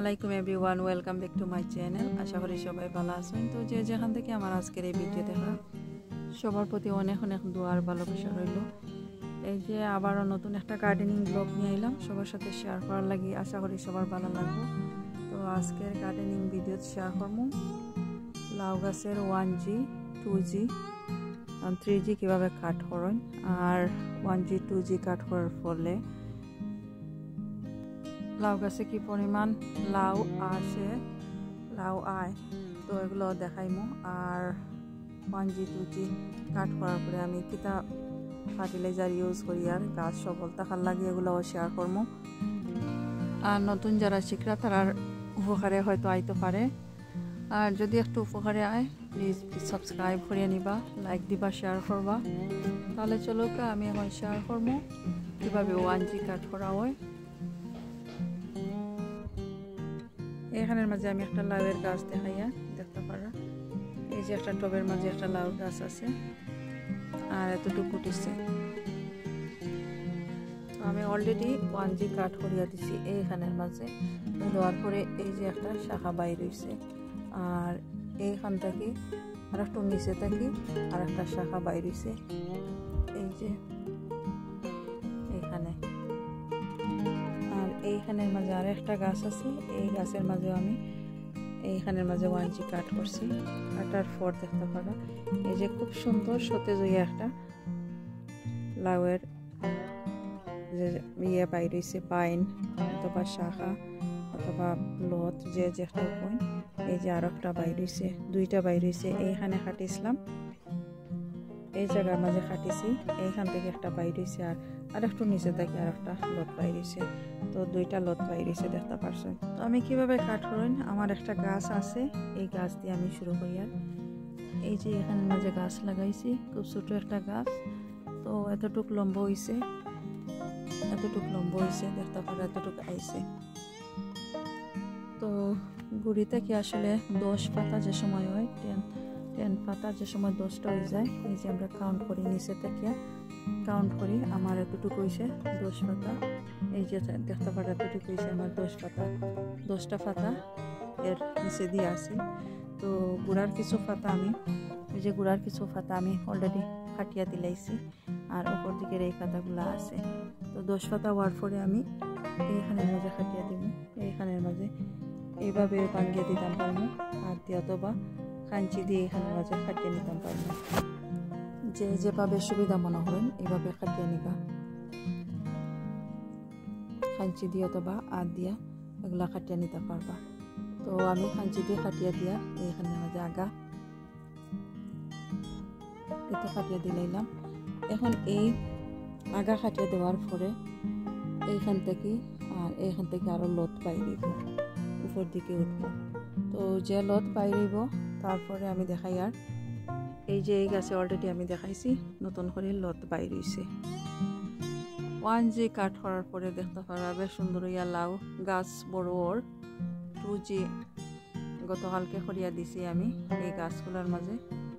আলাইকুম everyone, welcome back to my channel. আশা করি সবাই ভালো আছেন। তো যে যেখান থেকে আমার আজকের এই ভিডিও দেখা সবার প্রতি অনেক অনেক দোয়ার ভালোবাসা রইল। এই যে আবারও নতুন একটা গার্ডেনিং ব্লগ নিয়ে এলাম সবার সাথে শেয়ার করার লাগি। আশা করি সবার ভালো লাগবে। তো আজকের গার্ডেনিং ভিডিও শেয়ার করবো লাউ গাছের 1G 2G 3G কীভাবে কাট করেন, আর 1G 2G কাট করার ফলে লাউ গাছে কি পরিমাণ লাউ আসে, লাউ আয়, তো এগুলো দেখাইমু। আর 1G 2G কাট করার পরে আমি কিতা ফার্টিলাইজার ইউজ করি আর গাছ সবল থাকার লাগে এগুলো শেয়ার করবো। আর নতুন যারা শিখরা তারার উপকারে হয়তো আইতে পারে, আর যদি একটু উপকারে আয় প্লিজ সাবস্ক্রাইব করিয়ে নিবা, লাইক দিবা, শেয়ার করবা। তাহলে চলো আমি এখন শেয়ার করবো কীভাবে 1G কাট করা হয়। এখানের মাঝে আমি একটা লাউয়ের গাছ দেখাইয়া দেখতে পারা। এই যে একটা টবের মাঝে একটা লাউ গাছ আছে আর এতটুকু উঠেছে। আমি অলরেডি 1G কাট করিয়া দিছি এইখানের মাঝে। দেওয়ার পরে এই যে একটা শাখা বাইর হয়েছে, আর এইখান থেকে আর একটু নিচে থাকি আর একটা শাখা বাইর হয়েছে এই যে এইখানে। আর এইখানের মাঝে আর একটা গাছ আছে, এই গাছের মাঝেও আমি এইখানের মাঝে 1G কাট করছি। কাটার পর দেখতে পারা এই যে খুব সুন্দর সতেজ হইয়া একটা লাউয়ের যে ইয়ে বাইর হয়েছে, পাইন অথবা শাখা অথবা লত যে যেটা কইন। এই যে আর একটা বাইর হয়েছে, দুইটা বাইর হয়েছে। এইখানে কাটিছিলাম, এই জায়গার মাঝে কাটিছি, এইখান থেকে একটা বাইর হয়েছে আর একটু নিচে থেকে আর একটা লত বাইর হয়েছে। তো দুইটা লত বাইর হয়েছে দেখতে পারছেন। তো আমি কিভাবে কাট করেন, আমার একটা গাছ আছে, এই গাছ দিয়ে আমি শুরু করি। আর এই যে এখানের মাঝে গাছ লাগাইছি, খুব ছোট একটা গাছ। তো এতটুক লম্বা হয়েছে, এতটুক লম্বা হয়েছে দেখতে পারা, এতটুকু আইছে। তো গুড়িতে কি আসলে 10 পাতা যে সময় হয়, 10 পাতা যে সময় 10টা হয়ে যায়। এই যে আমরা কাউন্ট করি, নিচে থেকে কাউন্ট করি, আমার এতটুকু হয়েছে 10 পাতা। এই যে দেখতে পারা এতটুকু হয়েছে আমার 10 পাতা, 10টা পাতা এর নিচে দিয়ে আসি। তো গুড়ার কিছু পাতা আমি এই যে গুড়ার কিছু পাতা আমি অলরেডি কাটিয়া দিলাইছি, আর উপর দিকের এই পাতাগুলো আছে। তো 10 পাতা হওয়ার পরে আমি এইখানের মাঝে কাটিয়া দিব, এইখানের মাঝে এইভাবে ভাঙিয়ে দিতাম পারবো, হাত দিয়ে অথবা কাঞ্চি দিয়ে এখানের মাঝে কাটিয়ে নিতাম পারবো। যে যেভাবে সুবিধা মনে করেন এইভাবে কাটিয়ে নিবা, কাঞ্চি দিয়ে অথবা হাত দিয়া এগুলা কাটিয়ে নিতে পারবা। তো আমি কাঞ্চি দিয়ে কাটিয়ে দিয়া এইখানের মাঝে আগা এটা কাটিয়ে দিলাম। এখন এই আগা কাটিয়ে দেওয়ার পরে এইখান থেকে আর এইখান থেকে আরো লত বাইরিব, উপর দিকে উঠবো। তো যে লত বাইরিব তারপরে আমি দেখাই। আর এই যে এই গাছে অলরেডি আমি দেখাইছি নতুন করে লত বাইর হইছে। 1G কাট করার পরে দেখতে পারা বেশ সুন্দর ইয়া লাউ গাছ বড়। ওর 2G গতকালকে করিয়া দিছি আমি এই গাছগুলোর মাঝে।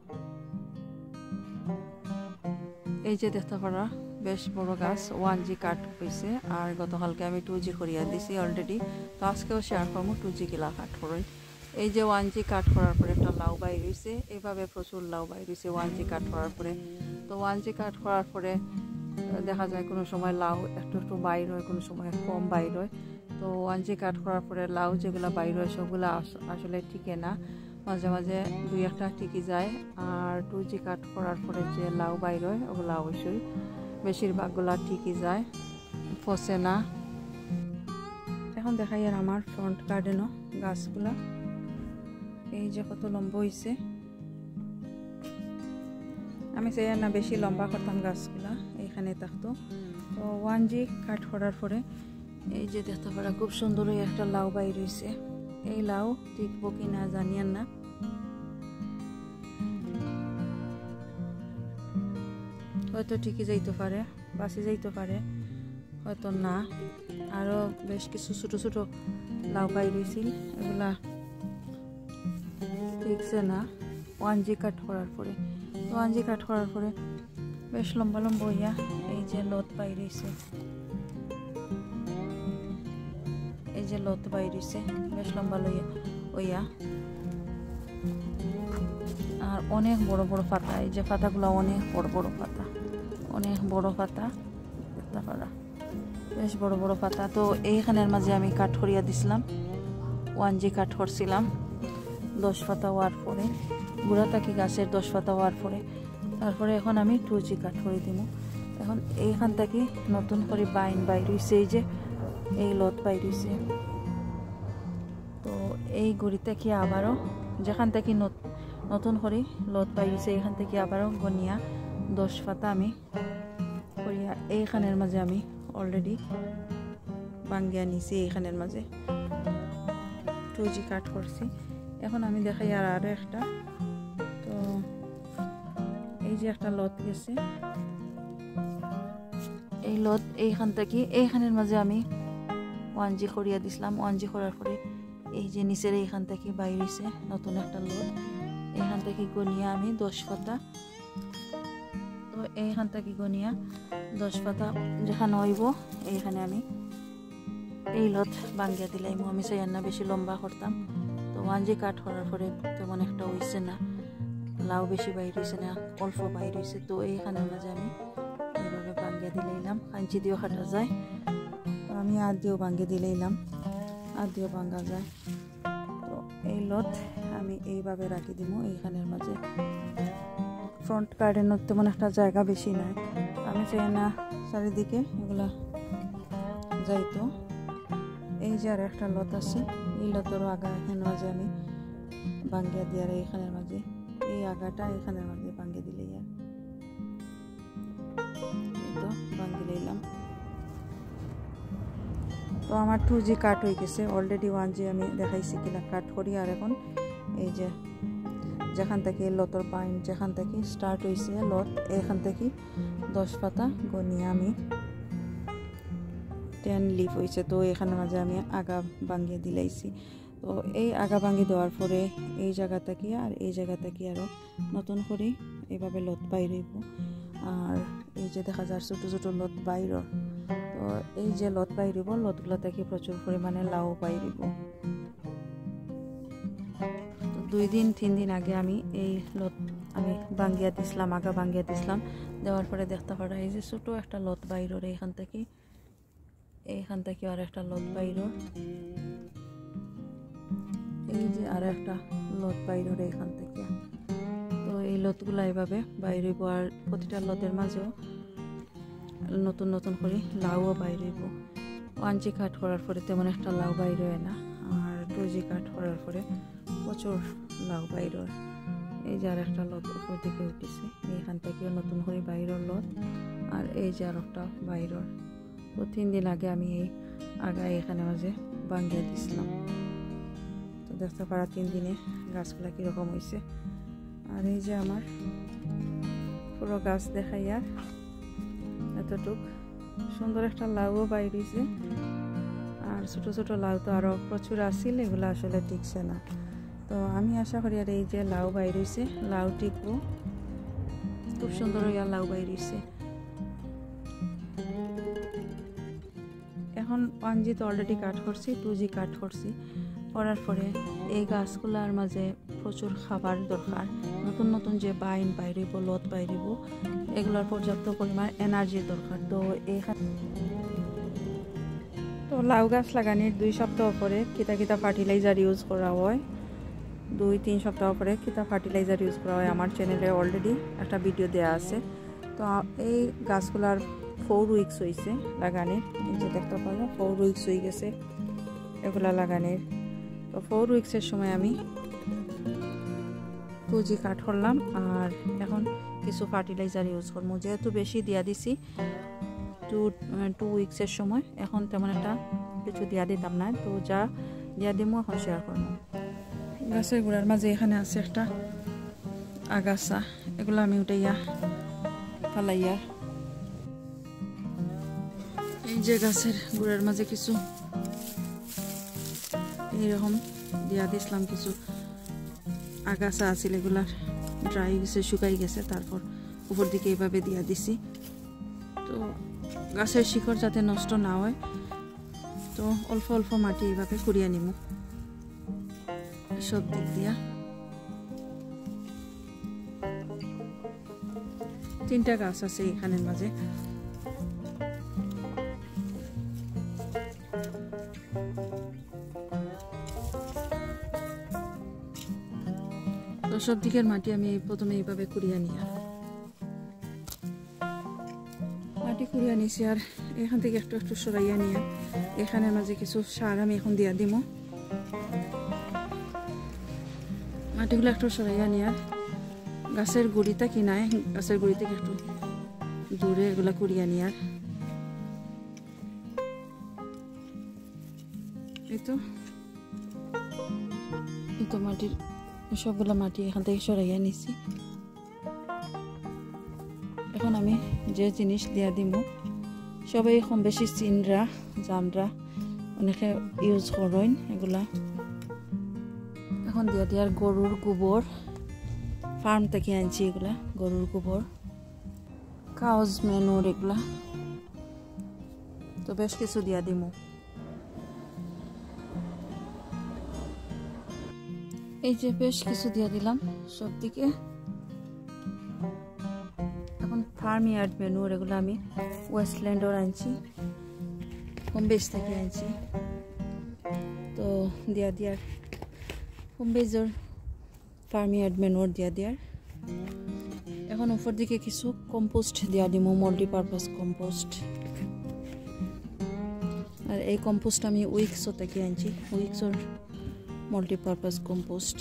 এই যে দেখতে পারা বেশ বড় গাছ 1G কাট হয়েছে, আর গতকালকে আমি 2G করিয়া দিছি অলরেডি। তো আজকেও শেয়ার করবো 2G কিলা কাট করেন। এই যে 1G কাট করার পরে একটা লাউ বাইর হয়েছে, এইভাবে প্রচুর লাউ বাইর হয়েছে 1G কাট করার পরে। তো 1G কাট করার পরে দেখা যায় কোনো সময় লাউ একটু একটু বাইর হয়, কোনো সময় কম বাইর হয়। তো 1G কাট করার পরে লাউ যেগুলো বাইর হয় সবগুলো আসলে ঠিকে না, মাঝে মাঝে দুই একটা ঠিকই যায়। আর 2G কাট করার পরে যে লাউ বাইর হয় ওগুলো অবশ্যই বেশিরভাগগুলা ঠিকই যায়, ফসে না। এখন দেখাই আর আমার ফ্রন্ট গার্ডেনও গাছগুলা এই যে কত লম্বা হয়েছে। আমি চাই না বেশি লম্বা করতাম গাছগুলা, এইখানে থাকতো। তো 1G কাট করার পরে এই যে দেখতে পারা খুব সুন্দর একটা লাউ বাইর হয়েছে। এই লাউ টিকবো কি না জানিয়েন না। হয়তো ঠিকই যাইতে পারে, বাঁচি যাইতে পারে, হয়তো না। আরো বেশ কিছু ছোট ছোট লাউ বাইর হয়েছিল, এগুলা ঠিকছে না 1G কাট করার পরে। 1G কাট করার পরে বেশ লম্বা লম্বা হইয়া এই যে লত বাইর হয়েছে। এই যে লত বাইরেছে বেশ লম্বা লইয়া আর অনেক বড় বড় পাতা। এই যে পাতাগুলো অনেক বড় বড় পাতা, অনেক বড় পাতা দেখতে পারা, বেশ বড় বড় পাতা। তো এইখানের মাঝে আমি কাঠ করিয়া দিছিলাম, 1G কাঠ করছিলাম 10 পাতা হওয়ার পরে, গুড়া থাকি গাছের 10 পাতা হওয়ার পরে। তারপরে এখন আমি 2G কাঠ করে দিব। এখন এইখান থেকে নতুন করে বাইন বাইর হইছে, এই যে এই লত বাইর হইছে। তো এই গুড়ি থেকে আবারও যেখান থেকে নতুন করে লত বাইর হইছে এখান থেকে আবারও গনিয়া 10 পাতা আমি করিয়া এইখানের মাঝে আমি অলরেডি ভাঙ্গিয়া নিছি। এইখানের মাঝে 2G কাট করছি। এখন আমি দেখাই আর একটা। তো এই যে একটা লত গেছে, এই লত এইখান থেকে এইখানের মাঝে আমি 1G করিয়া দিছিলাম। 1G করার পরে এই যে নিচের এইখান থেকে বাইর হইছে নতুন একটা লত, এইখান থেকে গনিয়া আমি 10 পাতা। তো এইখান থেকে গনিয়া 10 পাতা যেখানে হইব এইখানে আমি এই লত ভাঙ্গিয়া দিলাম। আমি চাই না বেশি লম্বা করতাম। তো 1G কাট করার পরে তেমন একটা হইছে না, লাউ বেশি বাইর হইছে না, অল্প বাইর হইছে। তো এইখানের মাঝে আমি এইভাবে ভাঙ্গিয়া দিলাম। কাঞ্চি দিয়েও কাটা যায়, তো আমি হাত দিয়েও ভাঙ্গিয়ে দিলাম, হাত দিয়েও ভাঙ্গা যায়। তো এই লত আমি এইভাবে রাখি দিব এইখানের মাঝে। ফ্রন্ট গার্ডেনের তেমন একটা জায়গা বেশি নাই, আমি চাই না চারিদিকে এগুলা যাইতো। এই যে আর একটা লত আছে, এই লতেরও আগা এখানের মাঝে আমি ভাঙ্গিয়া দিয়ে আর এইখানের মাঝে এই আগাটা এখানের মাঝে ভাঙ্গিয়ে দিলে এই তো ভাঙ্গি লইলাম। তো আমার 2G কাট হয়ে গেছে অলরেডি। 1G আমি দেখাইছি কিনা কাট করি। আর এখন এই যে যেখান থেকে লতর পাইন যেখান থেকে স্টার্ট হয়েছে লত, এখান থেকে 10 পাতা গনিয়ে আমি 10 লিফ হয়েছে। তো এখানের মাঝে আমি আগা ভাঙ্গিয়ে দিলাইছি। তো এই আগা ভাঙ্গি দেওয়ার পরে এই জায়গা থেকে আর এই জায়গা থেকে আরও নতুন করে এইভাবে লত বাইর হইব। আর এই যে দেখা যায় ছোটো ছোটো লত বাইর, তো এই যে লত বাইর হইব, লতগুলো থেকে প্রচুর পরিমাণে লাউ বাইর হইব। তো 2-3 দিন আগে আমি এই লত আমি ভাঙ্গিয়া দিছিলাম, আগা ভাঙ্গিয়া দিছিলাম। দেওয়ার পরে দেখতে পারা এই যে ছোটো একটা লত বাইর এইখান থেকে আর একটা লত বাইর, এই যে আর একটা লত বাইর এইখান থেকে। তো এই লতগুলা এইভাবে বাইর হইব। আর প্রতিটা লতের মাঝেও নতুন নতুন করে লাউও বাইর হইব। 1G কাট করার পরে তেমন একটা লাউ বাইর হয় না, আর 2G কাট করার পরে প্রচুর লাউ বাইর হয়। এই যে আর একটা লত উপর দিকে উঠেছে, এইখান থেকেও নতুন করে বাইরের লত। আর এই যে আর একটা বাইরের। তো 3 দিন আগে আমি এই আগা এখানে মাঝে ভাঙ্গিয়ে দিছিলাম। তো দেখতে পারা 3 দিনে গাছগুলা কীরকম হয়েছে। আর এই যে আমার পুরো গাছ দেখাই আর এতটুক সুন্দর একটা লাউও বাইর হয়েছে। আর ছোটো ছোটো লাউ তো আরও প্রচুর আসছিল, এগুলো আসলে টিকছে না। তো আমি আশা করি আর এই যে লাউ বাইর হয়েছে, লাউ টিকবো। খুব সুন্দর হইয়া লাউ বাইর হয়েছে। এখন 1G তো অলরেডি কাট করছি, 2G কাট করছি। করার পরে এই গাছগুলার মাঝে প্রচুর খাবার দরকার। নতুন নতুন যে বাইন বাইরিব, লত বাইরিব, এগুলোর পর্যাপ্ত পরিমাণ এনার্জির দরকার। তো এইখানে তো লাউ গাছ লাগানোর 2 সপ্তাহ পরে কিতা ফার্টিলাইজার ইউজ করা হয়, 2-3 সপ্তাহ পরে কিতা ফার্টিলাইজার ইউজ করা হয় আমার চ্যানেলে অলরেডি একটা ভিডিও দেওয়া আছে। তো এই গাছগুলার 4 উইকস হয়েছে লাগানোর, এই যে দেখতে পারো 4 উইকস হয়ে গেছে এগুলা লাগানোর। তো 4 উইকসের সময় আমি 2G কাট করলাম। আর এখন কিছু ফার্টিলাইজার ইউজ করবো, যেহেতু বেশি দিয়া দিছি 2 উইকসের সময়, এখন তেমন একটা কিছু দিয়া দিতাম না। তো যা দিয়া দিমো এখন শেয়ার করবো। গাছের গোড়ার মাঝে এখানে আছে একটা আগাছা, এগুলো আমি উঠাইয়া ফালাইয়া এই যে গাছের গোড়ার মাঝে কিছু এইরকম দিয়া দিছিলাম, কিছু আগাছা আছিল, এগুলার ড্রাই গেছে, শুকাই গেছে। তারপর উপর দিকে এইভাবে দিয়া দিছি। তো গাছের শিকড় যাতে নষ্ট না হয় তো অল্প অল্প মাটি এইভাবে কুড়িয়ে নিব সব দিক দিয়া। 3টা গাছ আছে এখানের মাঝে। তো সব দিকের মাটি আমি প্রথমে এইভাবে কুড়িয়ে নিই, মাটি কুড়িয়ে নিছি। আর এখান থেকে একটু একটু সরাইয়া নিয়ে এখানের মাঝে কিছু সার আমি এখন দিয়া দিব। মাটিগুলো একটু সরাইয়া নিয়ে গাছের গুড়িটা কিনায়, গাছের গুড়ি থেকে একটু দূরে এগুলা কুড়িয়ে নিয়ে এই তো মাটির সবগুলা মাটি এখান থেকে সরাইয়া নিছি। এখন আমি যে জিনিস দিয়া দিব সবাই কম বেশি চিনরা জানরা, অনেকে ইউজ করেন এগুলা। এখন দিয়া দিয়ার গরুর গোবর, ফার্ম থেকে আনছি এগুলা গরুর গোবর, কাউজ ম্যানুর এগুলা। তো বেশ কিছু দিয়া দিব। এই যে বেশ কিছু দিয়া দিলাম সব দিকে। এখন ফার্ম ইয়ার্ড ম্যানুর এগুলো আমি ওয়েস্টল্যান্ডর আনছি, হোম বেস থেকে আনছি। তো দিয়া দিয়ার হোম বেজর ফার্ম ইয়ার্ড ম্যানুর দিয়া দিয়ার। এখন উপর দিকে কিছু কম্পোস্ট দিয়া দিব, মাল্টিপারপাস কম্পোস্ট। আর এই কম্পোস্ট আমি উইক্সো থেকে আনছি, উইক্সোর মাল্টিপারপাস কম্পোস্ট।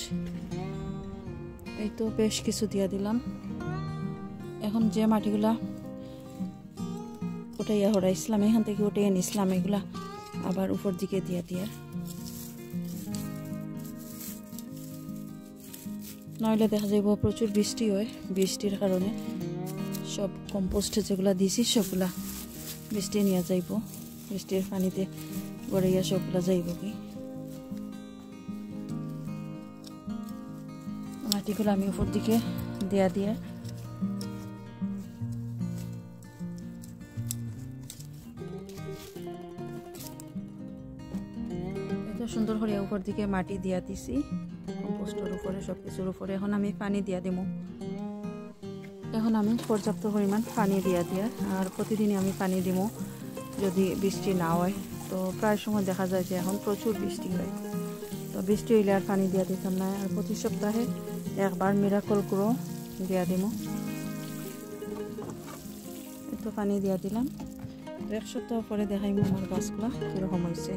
এই তো বেশ কিছু দিয়া দিলাম। এখন যে মাটিগুলা উঠাইয়া হরাইছিলাম এখান থেকে উঠাইয়া নিছিলাম এগুলা আবার উপর দিকে দিয়া দিয়া, নইলে দেখা যাইব প্রচুর বৃষ্টি হয়। বৃষ্টির কারণে সব কম্পোস্ট যেগুলা দিছি সবগুলা বৃষ্টি নিয়ে যাইব, বৃষ্টির পানিতে গড়াইয়া সবগুলা যাইব। কি মাটিগুলো আমি উপর দিকে দেয়া দিয়ে এত সুন্দর করে উপর দিকে মাটি দিয়া দিছি কম্পোস্টের উপরে, সবকিছুর উপরে। এখন আমি পানি দিয়া দিব। এখন আমি পর্যাপ্ত পরিমাণ পানি দিয়া দিয়া, আর প্রতিদিনই আমি পানি দিব যদি বৃষ্টি না হয়। তো প্রায় সময় দেখা যায় যে এখন প্রচুর বৃষ্টি হয়, তো বৃষ্টি হইলে আর পানি দিয়া দিতাম না। আর প্রতি সপ্তাহে একবার মিরাকল গ্রো দিয়া দিব। একটু পানি দিয়া দিলাম। এক সপ্তাহ পরে দেখাইম আমার গাছগুলা কীরকম হয়েছে।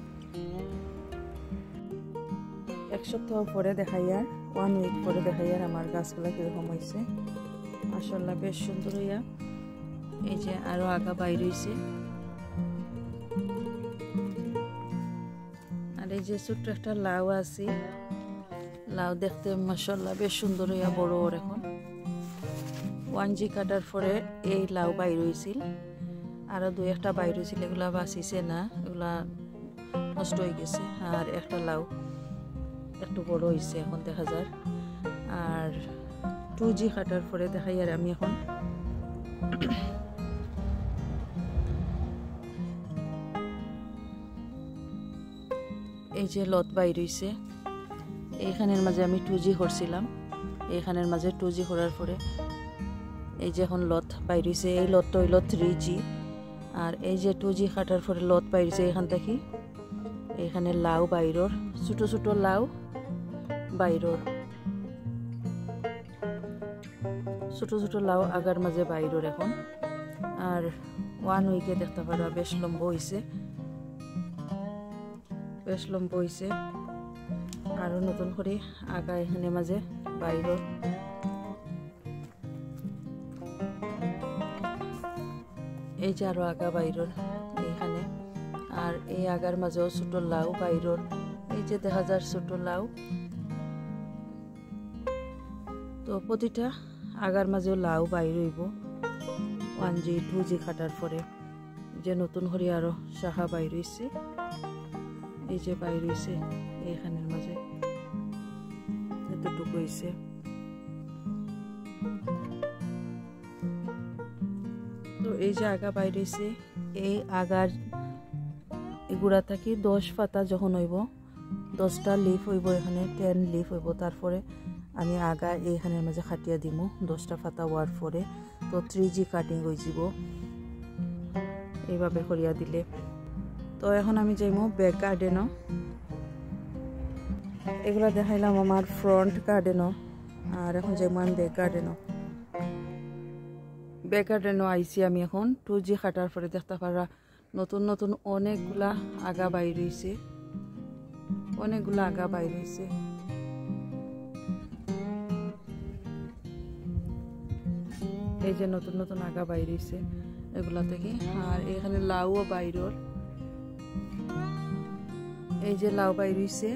এক সপ্তাহ পরে দেখাইয়ার, 1 উইক পরে দেখাইয়ার আমার গাছগুলা কীরকম হয়েছে। মাশাআল্লাহ বেশ সুন্দর হইয়া এই যে আরো আগা বাইর হয়েছে। আর এই যে ছোট্ট একটা লাউ আছে, লাউ দেখতে মাশাআল্লাহ বেশ সুন্দর হইয়া বড় ওর। এখন 1G কাটার পরে এই লাউ বাইর হয়েছিল, আরো 2-1টা বাইর হয়েছিল, এগুলা বাঁচিছে না, এগুলা নষ্ট হয়ে গেছে। আর একটা লাউ একটু বড় হয়েছে এখন দেখা যায়। আর 2G কাটার পরে দেখাই আর আমি এখন এই যে লত বাইর হয়েছে। এইখানের মাঝে আমি 2G করছিলাম, এইখানের মাঝে 2G করার পরে এই যে এখন লত বাইর হয়েছে। এই লতটা হইল 3G। আর এই যে 2G কাটার পরে লত বাইরেছে এখান থেকে, এখানে লাউ বাইরর, ছোট ছোট লাউ বাইরর, ছোট ছোট লাউ আগার মাঝে বাইরর এখন। আর 1 উইকে দেখতে পারা বেশ লম্বা হয়েছে, বেশ লম্বা হয়েছে। আরো নতুন করে আগা এখানে মাঝে বাইরর। এই যে আরো আগা বাইরর এইখানে। আর এই আগার মাঝেও ছোট লাউ বাইরর, এই যে দেখা যায় ছোট লাউ। তো প্রতিটা আগার মাঝেও লাউ বাইর হইব 1G 2G কাটার পরে। যে নতুন করে আরো শাখা বাইর হইছে, এই যে বাইর হইছে এইখানের মাঝে এতটুকু হইছে। তো এই যে আগা বাইর হইছে, এই আগার এগুড়া থাকি 10 পাতা যখন হইব 10টা লিফ হইব এখানে 10 লিফ হইব তারপরে আমি আগা এইখানের মাঝে খাটিয়া দিমু 10টা পাতা হওয়ার পরে তো 3G কাটিং হয়ে যাব এইভাবে করিয়া দিলে। তো এখন আমি যাইমু ব্যাক গার্ডেনও। এগুলা দেখাইলাম আমার ফ্রন্ট গার্ডেনও, আর এখন যাইমু আমি ব্যাক গার্ডেনও। ব্যাক গার্ডেনও আইছি আমি এখন 2G কাটার পরে দেখতে পারা নতুন নতুন অনেকগুলা আগা বাইর হইছে, অনেকগুলা আগা বাইর হইছে। এই যে নতুন নতুন আগা বাইর হইছে এগুলা থেকে। আর এখানে লাউও বাইরর, এই যে লাউ বাইর হইছে।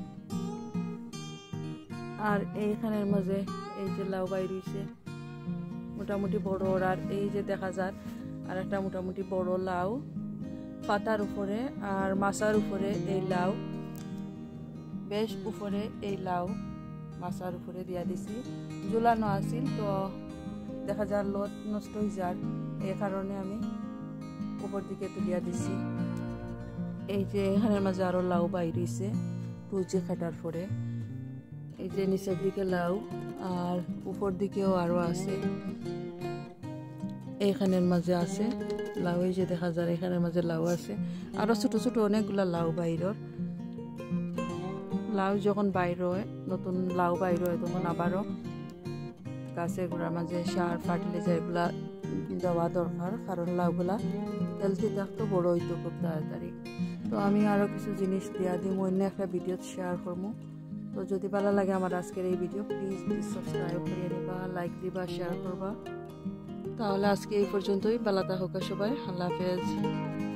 আর এইখানের মাঝে এই যে লাউ বাইর হইছে মোটামুটি বড়। আর এই যে দেখা যায় আর একটা মোটামুটি বড় লাউ পাতার উপরে আর মাছার উপরে এই লাউ, বেশ উপরে এই লাউ মাছার উপরে দিয়া দিছি। ঝুলানো আছিল তো দেখা যায় লত নষ্ট হয়ে যায়, এই কারণে আমি উপর দিকে তুলিয়া দিছি। এই যে এখানের মাঝে আরো লাউ বাইর হইছে 2G কাটার পরে। এই যে নিচের দিকে লাউ আর উপর দিকেও আরো আছে, এইখানের মাঝে আছে লাউ। এই যে দেখা যায় এখানের মাঝে লাউ আছে, আরো ছোট ছোট অনেকগুলা লাউ বাইরর। লাউ যখন বাইর হয়, নতুন লাউ বাইর হয়, তখন আবারও গাছের গোড়ার মাঝে সার ফার্টিলাইজার এগুলা দেওয়া দরকার, কারণ লাউগুলা হেলদি থাকতো, বড় হইতো খুব তাড়াতাড়ি। তো আমি আরো কিছু জিনিস দিয়া দিই, অন্য একটা ভিডিও শেয়ার করবো। তো যদি ভালো লাগে আমার আজকের এই ভিডিও, প্লিজ সাবস্ক্রাইব করে দিবা, লাইক দিবা, শেয়ার করবা। তাহলে আজকে এই পর্যন্তই। ভালো থাকো সবাই, আল্লাহ হাফেজ।